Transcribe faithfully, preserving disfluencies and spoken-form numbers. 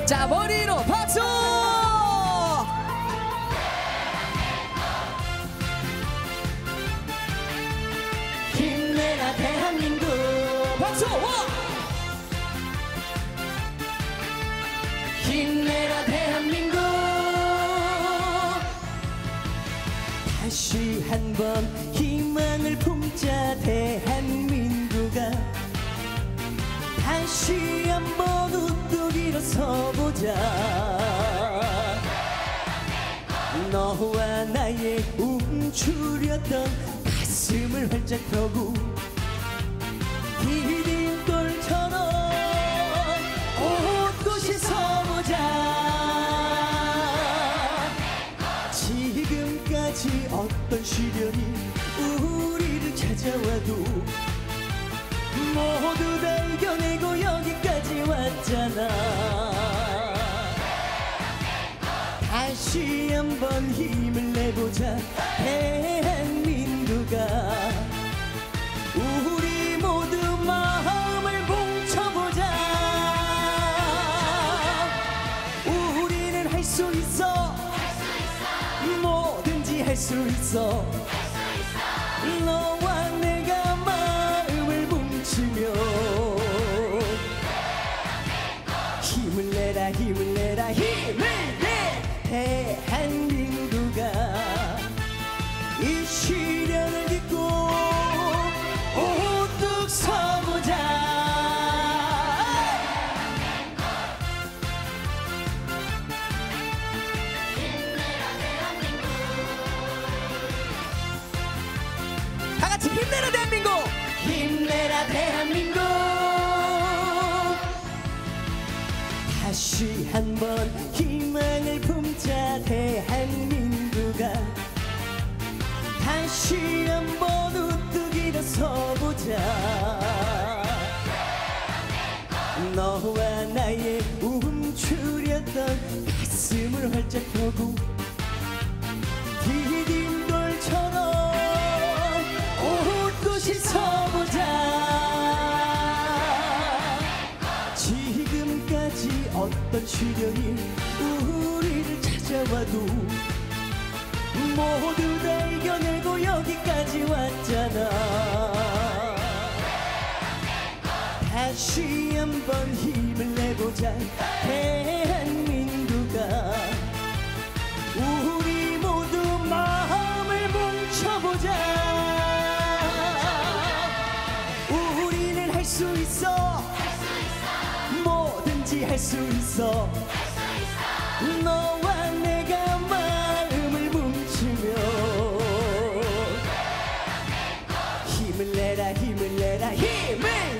자, 머리로 박수! 힘내라 대한민국 박수! 와! 힘내라 대한민국 다시 한번 희망을 품자 대한민국아 다시 한번 우뚝 일어서보자 너와 나의 움츠렸던 가슴을 활짝 펴고 디딤돌처럼 옷곳이 서보자 지금까지 어떤 시련이 우리를 찾아와도 모두 다 이겨내고 여기까지 왔잖아 다시 한번 힘을 내보자 대한민국아 우리 모두 마음을 뭉쳐보자 우리는 할 수 있어 뭐든지 할 수 있어 너와 내가 마음을 뭉치며 힘을 내라 힘을 내라 힘을 내 대한민국아 이 시련을 딛고 우뚝 서보자 다같이 힘내라 대한민국! 힘내라 대한민국 다시 한번 희망을 품자 대한민국아 다시 한번 우뚝 일어서보자 너와 나의 움츠렸던 가슴을 활짝 펴고 디딤돌처럼 옷곳이 서보자 지금까지 어떤 시련이 우리를 찾아와도 모두 다 이겨내고 여기까지 왔잖아 다시 한번 힘을 내보자 대한민국아 우리 모두 마음을 뭉쳐보자 우리는 할 수 있어 뭐든지 할 수 있어 너와 내가 마음을 뭉치며 힘을 내라 힘을 내라 힘을